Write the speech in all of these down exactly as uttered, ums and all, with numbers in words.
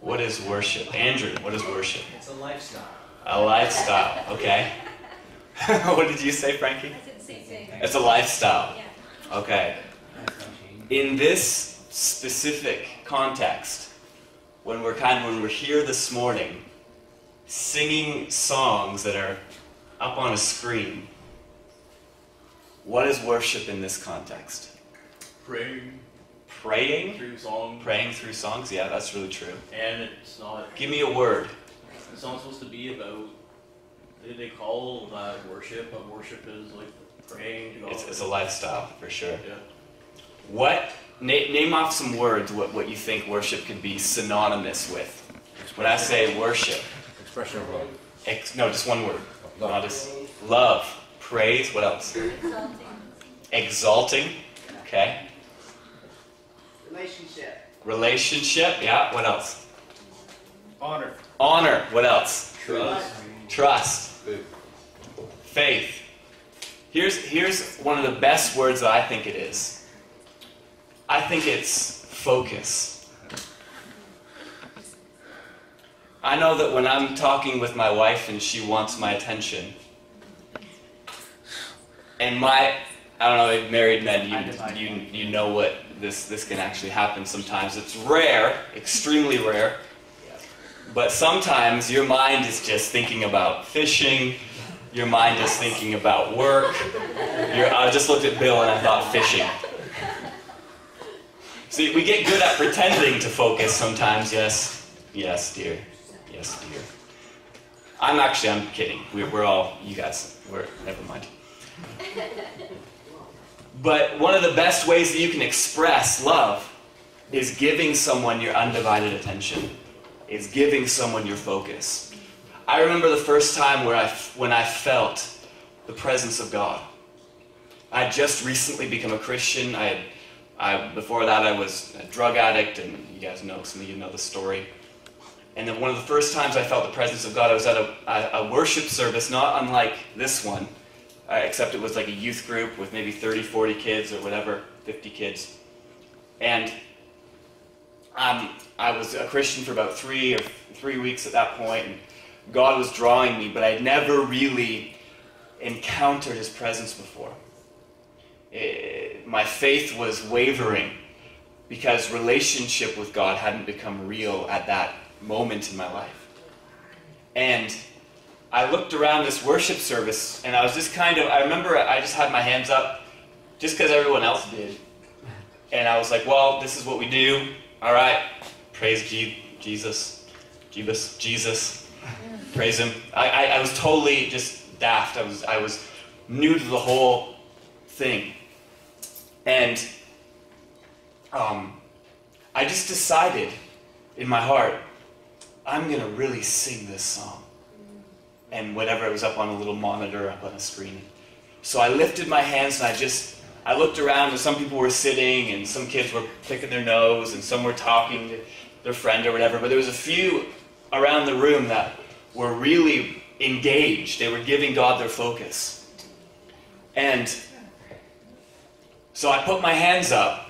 What is worship? Andrew, what is worship? It's a lifestyle. A lifestyle, okay. What did you say, Frankie? I said the same thing. It's a lifestyle. Yeah. Okay. In this specific context, when we're kind of, when we're here this morning, singing songs that are up on a screen, what is worship in this context? Praying Praying? through songs. Praying through songs? Yeah, that's really true. And it's not, Give me a word. it's not supposed to be about, they, they call that worship, but worship is like praying to God. It's, it's a lifestyle, for sure. Yeah. What, na name off some words what, what you think worship could be synonymous with. When I say worship, Expression of love. ex, no, just one word. Love. Not just love, praise, what else? Exalting. Exalting, okay. Relationship. Relationship, yeah, what else? Honor. Honor, what else? Trust. Trust. Faith. Here's, here's one of the best words that I think it is. I think it's focus. I know that when I'm talking with my wife and she wants my attention, and my, I don't know, married men, you, you, you know what this, this can actually happen sometimes. It's rare, extremely rare, but sometimes your mind is just thinking about fishing, your mind is thinking about work. You're, I just looked at Bill and I thought fishing. See, we get good at pretending to focus sometimes, yes. Yes, dear. Yes, dear. I'm actually, I'm kidding. We're, we're all, you guys, we're, never mind. But one of the best ways that you can express love is giving someone your undivided attention, is giving someone your focus. I remember the first time where I, when I felt the presence of God. I had just recently become a Christian. I, had, I before that I was a drug addict, and you guys know, some of you know the story. And then one of the first times I felt the presence of God, I was at a, a, a worship service, not unlike this one, uh, except it was like a youth group with maybe thirty, forty kids or whatever, fifty kids. And um, I was a Christian for about three or three weeks at that point, and God was drawing me, but I'd never really encountered His presence before. It, my faith was wavering because relationship with God hadn't become real at that moment in my life. And I looked around this worship service, and I was just kind of, I remember I just had my hands up just because everyone else did. And I was like, well, this is what we do. All right, praise G Jesus, Jeebus, Jesus, praise Him. I, I, I was totally just daft. I was, I was new to the whole thing. And um, I just decided in my heart, I'm going to really sing this song. And whatever, it was up on a little monitor, up on a screen. So I lifted my hands and I just, I looked around, and some people were sitting, and some kids were picking their nose, and some were talking to their friend or whatever. But there was a few around the room that were really engaged. They were giving God their focus. And so I put my hands up,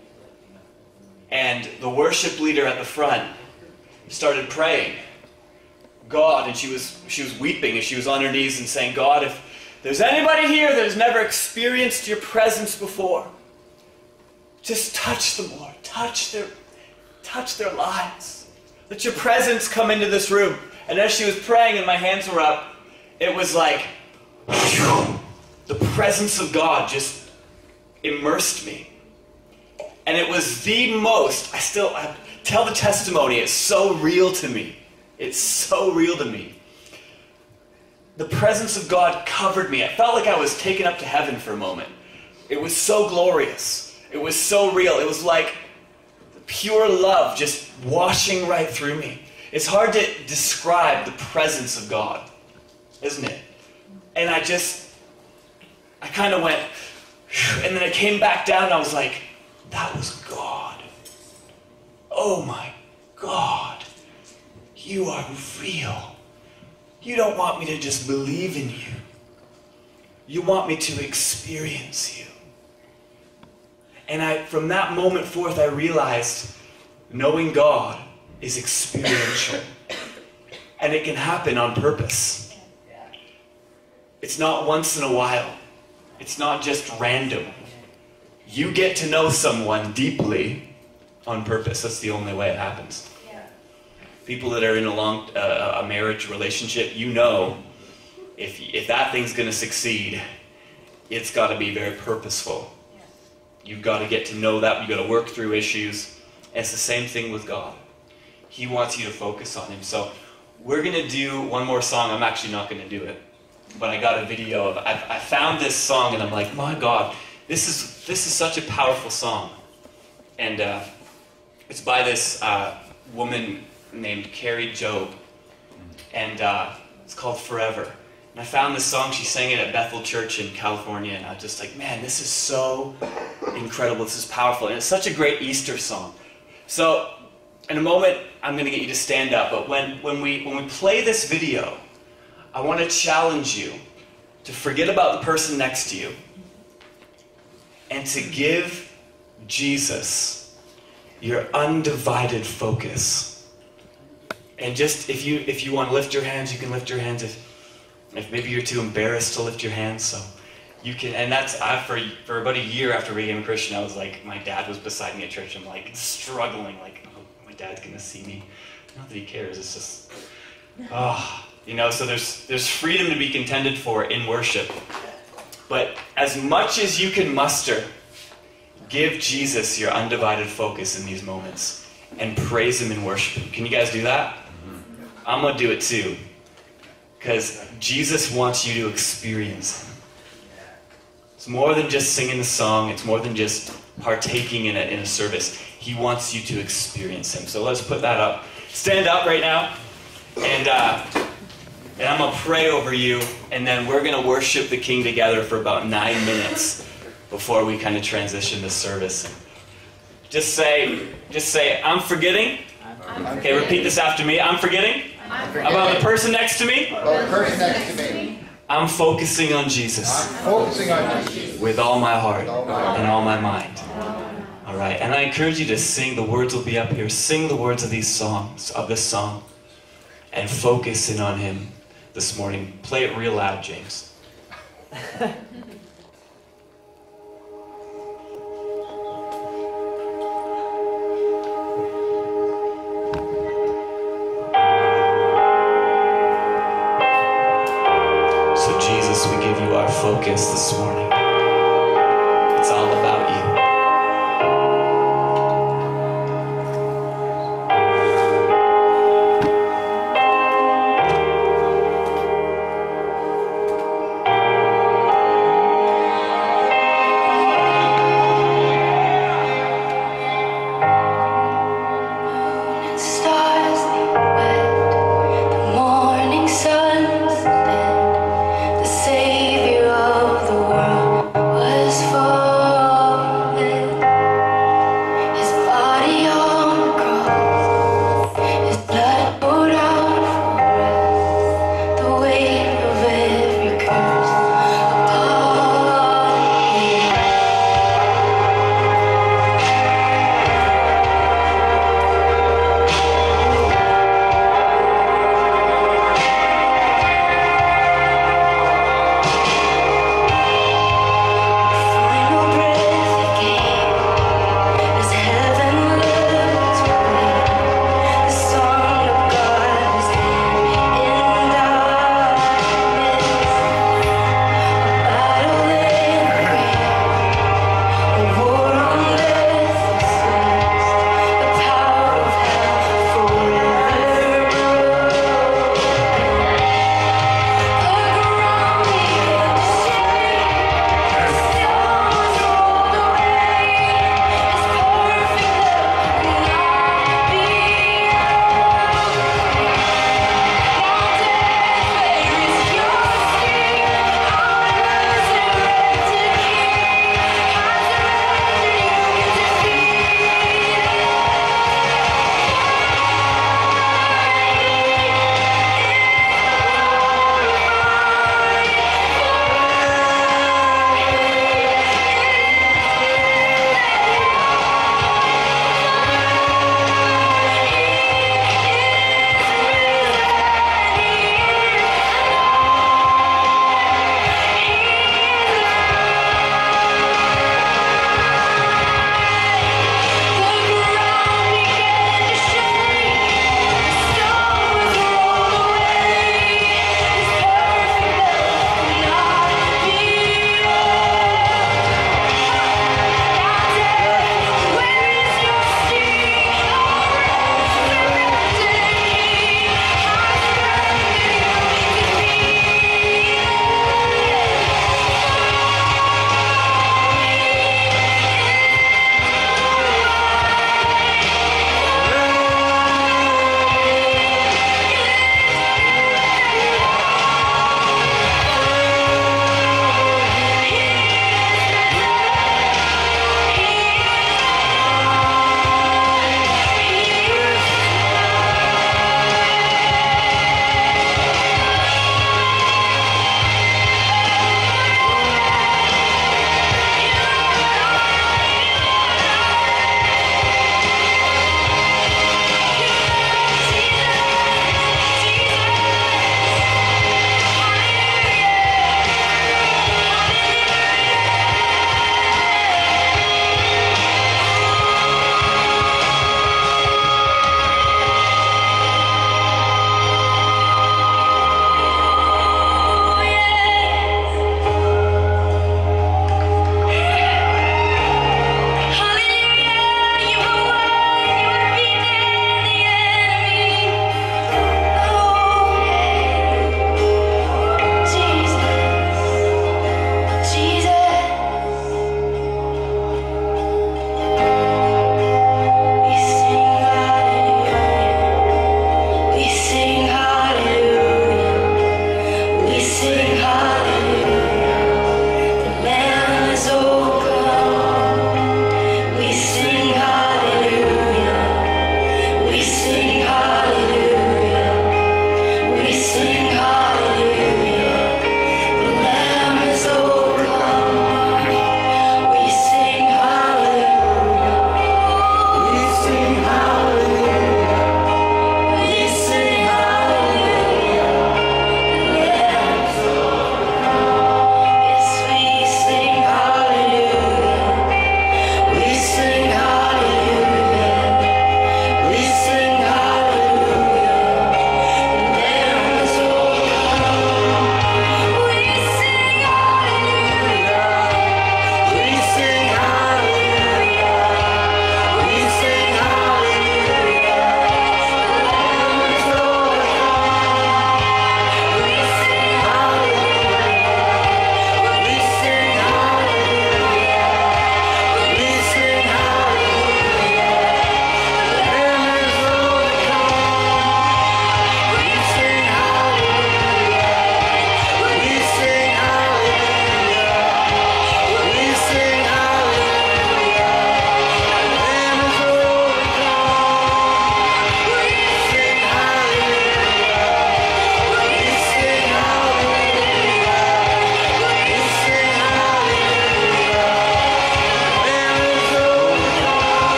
and the worship leader at the front started praying. God, and she was she was weeping, and she was on her knees and saying, God, if there's anybody here that has never experienced your presence before, just touch them, Lord. Touch their, touch their lives. Let your presence come into this room. And as she was praying and my hands were up, it was like, whew, the presence of God just immersed me. And it was the most, I still I tell the testimony, it's so real to me. It's so real to me. The presence of God covered me. I felt like I was taken up to heaven for a moment. It was so glorious. It was so real. It was like pure love just washing right through me. It's hard to describe the presence of God, isn't it? And I just, I kind of went, and then I came back down and I was like, that was God. Oh my God. You are real. You don't want me to just believe in you. You want me to experience you. And I, from that moment forth, I realized, knowing God, is experiential. And it can happen on purpose. It's not once in a while. It's not just random. You get to know someone deeply on purpose. That's the only way it happens. People that are in a long uh, a marriage relationship, you know, if if that thing's going to succeed, it's got to be very purposeful. You've got to get to know that. You've got to work through issues. And it's the same thing with God. He wants you to focus on him. So we're going to do one more song. I'm actually not going to do it, but I got a video of. I, I found this song, and I'm like, my God, this is this is such a powerful song, and uh, it's by this uh, woman named Carrie Job, and uh, it's called Forever. And I found this song, she sang it at Bethel Church in California, and I was just like, man, this is so incredible, this is powerful, and it's such a great Easter song. So, in a moment, I'm going to get you to stand up, but when, when, we, when we play this video, I want to challenge you to forget about the person next to you, and to give Jesus your undivided focus. And just, if you if you want to lift your hands, you can lift your hands. If if maybe you're too embarrassed to lift your hands, so you can. And that's, I, for, for about a year after I became a Christian, I was like, my dad was beside me at church. I'm like struggling, like, oh, my dad's going to see me. Not that he cares, it's just, oh, you know, so there's there's freedom to be contended for in worship. But as much as you can muster, give Jesus your undivided focus in these moments and praise him in worship. Can you guys do that? I'm going to do it too. Because Jesus wants you to experience him. It's more than just singing the song. It's more than just partaking in a, in a service. He wants you to experience him. So let's put that up. Stand up right now. And, uh, and I'm going to pray over you. And then we're going to worship the King together for about nine minutes before we kind of transition the service. Just say, just say, I'm forgetting. I'm Okay, repeat this after me. I'm forgetting. I'm forgetting About the person next to me. about the person next to me. I'm focusing on Jesus I'm focusing on Jesus with all my heart with all my heart. and all my mind. All right, and I encourage you to sing. The words will be up here. Sing the words of these songs, of this song, and focus in on him this morning. Play it real loud, James. We give you our focus this morning. It's all about you. Stars wet, the morning sun, the Savior of the world.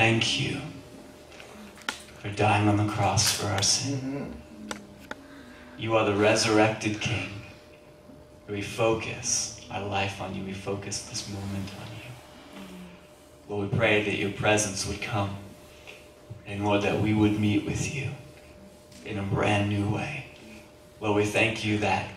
thank you for dying on the cross for our sin. Mhm. You are the resurrected King. We focus our life on you. We focus this moment on you. Lord, we pray that your presence would come. And Lord, that we would meet with you in a brand new way. Lord, we thank you that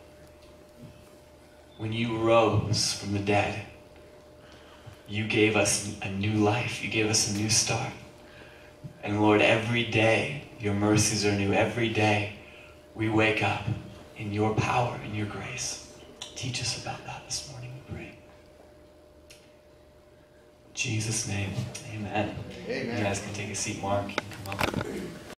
when you rose from the dead, you gave us a new life. You gave us a new start. And Lord, every day your mercies are new. Every day we wake up in your power, in your grace. Teach us about that this morning, we pray. In Jesus' name, amen. Amen. You guys can take a seat. Mark, you can come up.